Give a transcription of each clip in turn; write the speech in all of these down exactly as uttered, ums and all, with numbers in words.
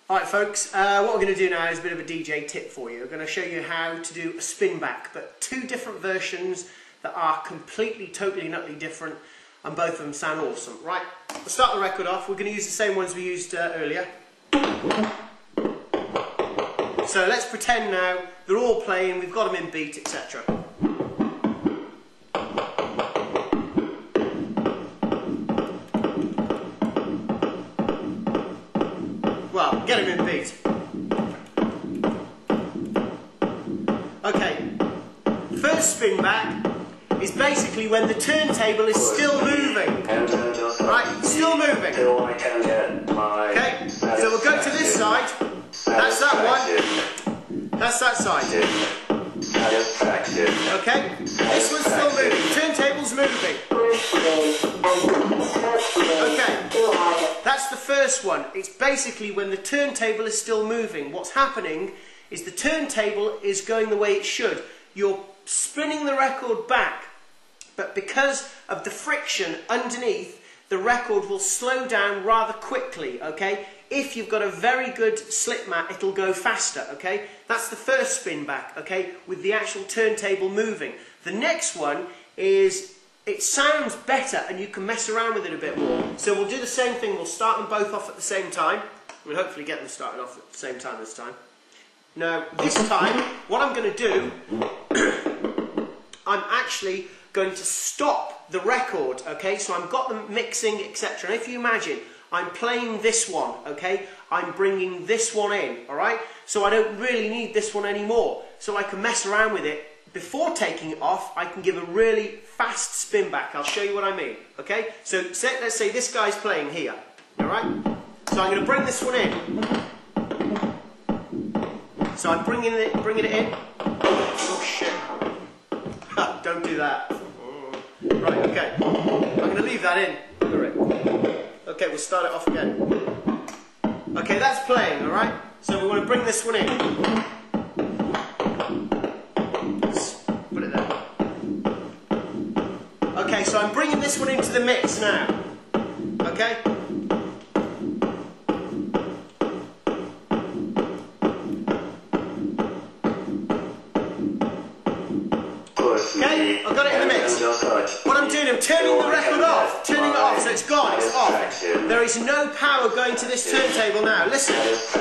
Alright folks, uh, what we're going to do now is a bit of a D J tip for you. We're going to show you how to do a spin back, but two different versions that are completely, totally, and utterly different, and both of them sound awesome. Right, we'll start the record off. We're going to use the same ones we used uh, earlier. So let's pretend now they're all playing, we've got them in beat, et cetera. Well, get him in beat. Okay, first spin back is basically when the turntable is still moving. Right, still moving. Okay, so we'll go to this side. That's that one. That's that side. Okay, this one's still moving. Turntable's moving. Okay, that's the first one. It's basically when the turntable is still moving. What's happening is the turntable is going the way it should. You're spinning the record back, but because of the friction underneath, the record will slow down rather quickly, okay? If you've got a very good slip mat, it'll go faster, okay? That's the first spin back, okay, with the actual turntable moving. The next one is, it sounds better and you can mess around with it a bit more. So we'll do the same thing, we'll start them both off at the same time. We'll hopefully get them started off at the same time this time. Now, this time, what I'm going to do, I'm actually going to stop the record, okay? So I've got them mixing, et cetera. And if you imagine, I'm playing this one, okay? I'm bringing this one in, all right? So I don't really need this one anymore. So I can mess around with it. Before taking it off, I can give a really fast spin back. I'll show you what I mean, okay? So say, let's say this guy's playing here, all right? So I'm going to bring this one in. So I'm bringing it, bringing it in. Oh shit! Ha, don't do that. Right, okay. I'm going to leave that in. Okay, we'll start it off again. Okay, that's playing, all right. So we want to bring this one in. Let's put it there. Okay, so I'm bringing this one into the mix now. Okay. Okay, I've got it in the mix. What I'm doing, I'm turning the record off. Turning it off, so it's gone, it's off. There is no power going to this turntable now. Listen.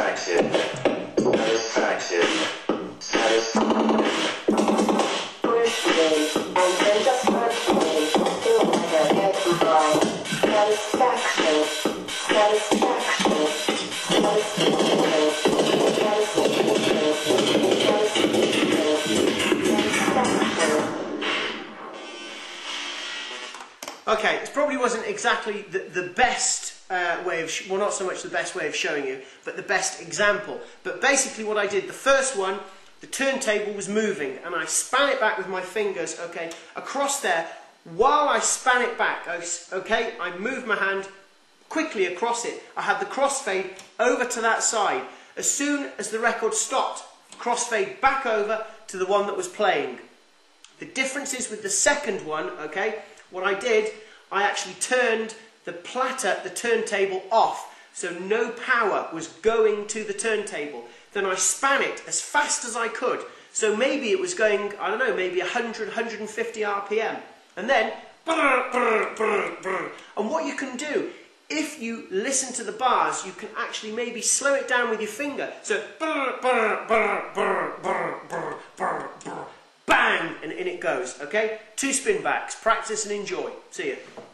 Okay, it probably wasn't exactly the, the best uh, way of, sh well not so much the best way of showing you, but the best example. But basically what I did, the first one, the turntable was moving and I span it back with my fingers, okay, across there. While I span it back, okay, I moved my hand quickly across it. I had the crossfade over to that side. As soon as the record stopped, crossfade back over to the one that was playing. The difference is with the second one, okay, what I did, I actually turned the platter, the turntable off, so no power was going to the turntable. Then I span it as fast as I could, so maybe it was going, I don't know, maybe one hundred, one hundred fifty R P M. And then, brr, brr, brr, brr. And what you can do, if you listen to the bars, you can actually maybe slow it down with your finger. So, brr, brr, brr, brr, brr, brr, brr, brr. Bang! And in it goes, okay? Two spin backs. Practice and enjoy. See ya.